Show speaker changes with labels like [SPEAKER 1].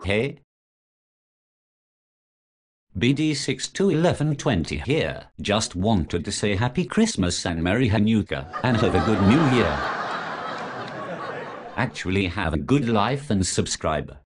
[SPEAKER 1] Hey? BD6 to 1120 here. Just wanted to say Happy Christmas and Merry Hanukkah and have a good New Year. Actually have a good life and subscribe.